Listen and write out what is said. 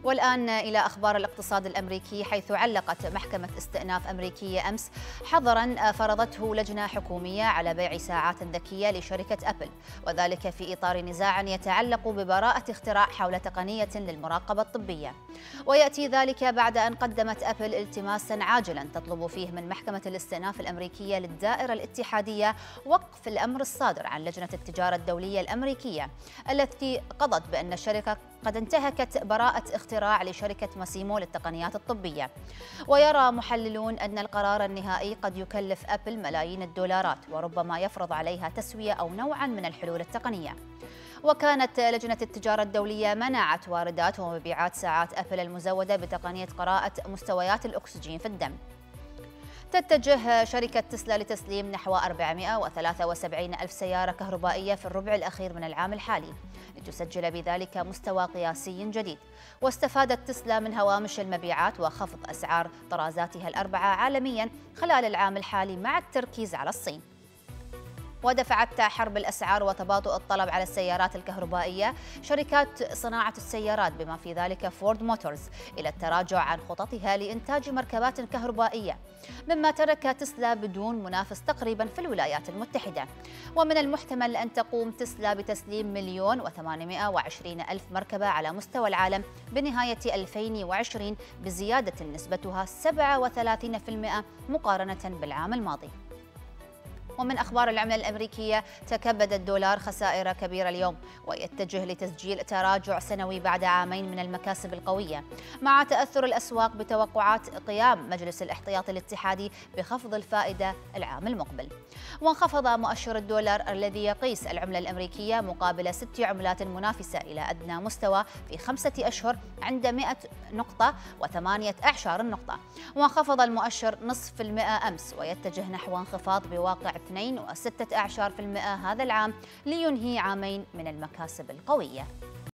والآن إلى أخبار الاقتصاد الأمريكي، حيث علقت محكمة استئناف أمريكية أمس حظراً فرضته لجنة حكومية على بيع ساعات ذكية لشركة أبل، وذلك في إطار نزاع يتعلق ببراءة اختراع حول تقنية للمراقبة الطبية. ويأتي ذلك بعد أن قدمت أبل التماساً عاجلاً تطلب فيه من محكمة الاستئناف الأمريكية للدائرة الاتحادية وقف الأمر الصادر عن لجنة التجارة الدولية الأمريكية التي قضت بأن الشركة قد انتهكت براءة اختراع لشركة ماسيمو للتقنيات الطبية. ويرى محللون أن القرار النهائي قد يكلف أبل ملايين الدولارات، وربما يفرض عليها تسوية أو نوعا من الحلول التقنية. وكانت لجنة التجارة الدولية منعت واردات ومبيعات ساعات أبل المزودة بتقنية قراءة مستويات الأكسجين في الدم. تتجه شركة تسلا لتسليم نحو 473 ألف سيارة كهربائية في الربع الأخير من العام الحالي، لتسجل بذلك مستوى قياسي جديد. واستفادت تسلا من هوامش المبيعات وخفض أسعار طرازاتها الأربعة عالمياً خلال العام الحالي مع التركيز على الصين. ودفعت حرب الأسعار وتباطؤ الطلب على السيارات الكهربائية شركات صناعة السيارات بما في ذلك فورد موتورز إلى التراجع عن خططها لإنتاج مركبات كهربائية، مما ترك تسلا بدون منافس تقريبا في الولايات المتحدة. ومن المحتمل أن تقوم تسلا بتسليم 1,820,000 مركبة على مستوى العالم بنهاية 2020 بزيادة نسبتها 37% مقارنة بالعام الماضي. ومن أخبار العملة الأمريكية، تكبد الدولار خسائر كبيرة اليوم ويتجه لتسجيل تراجع سنوي بعد عامين من المكاسب القوية، مع تأثر الأسواق بتوقعات قيام مجلس الاحتياطي الاتحادي بخفض الفائدة العام المقبل. وانخفض مؤشر الدولار الذي يقيس العملة الأمريكية مقابل 6 عملات منافسة إلى أدنى مستوى في 5 أشهر عند 100 نقطة و18 نقطة. وانخفض المؤشر 0.5% أمس ويتجه نحو انخفاض بواقع 2.6% هذا العام لينهي عامين من المكاسب القوية.